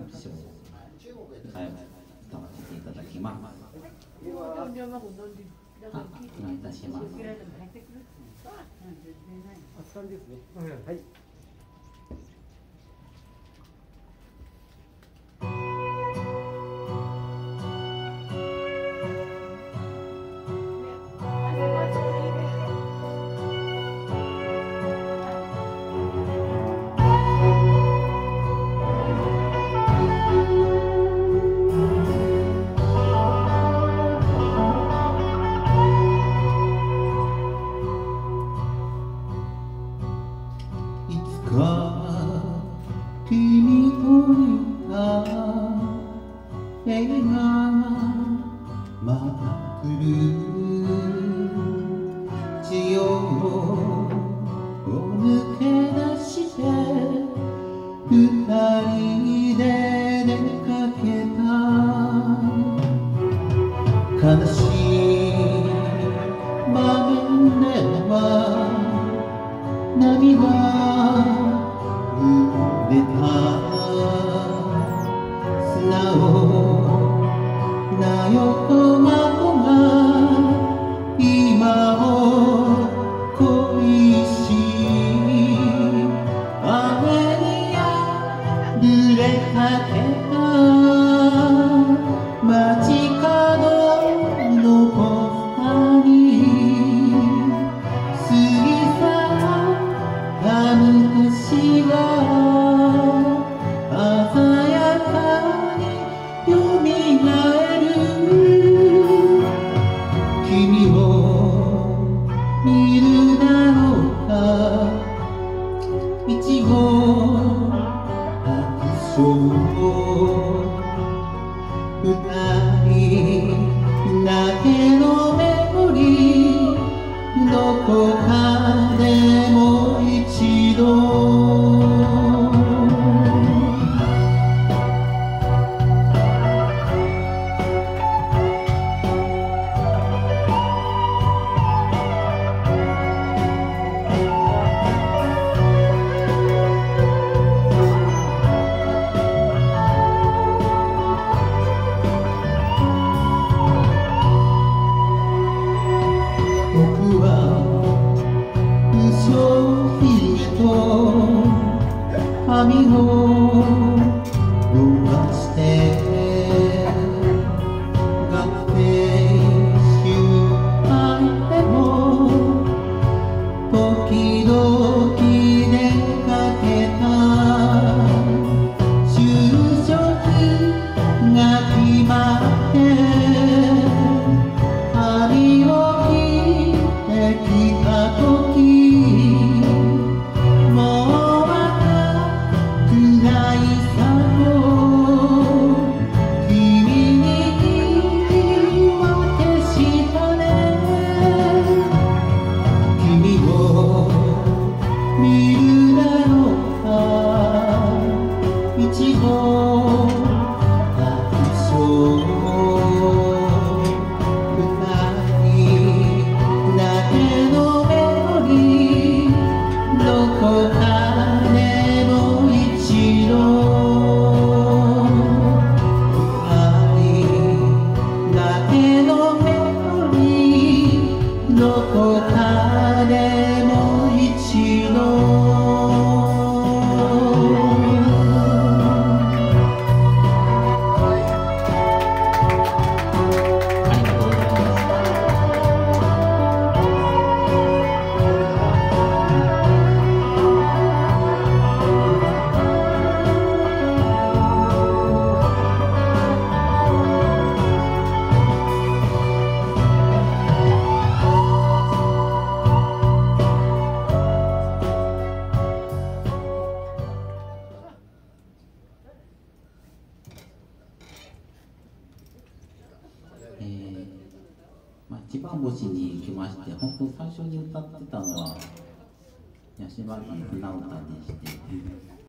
唱を歌わせていただきます。お願いいたします。 はい。 君といた映画また来る地上を抜け出して二人で出かけた悲しい場面では涙出た砂をなよとまとが今を恋し雨に濡れかけた街角のポスターに過ぎ去った昔が鮮やかによみがえる君を見るだろうか一期白鳥二人だけのメモリーどこかでもう一度髪を伸ばして学生集会でも時々出かけた就職が決まって髪を切ってきた時一番星に来まして、本当最初に歌ってたのは八島さんの船歌でして。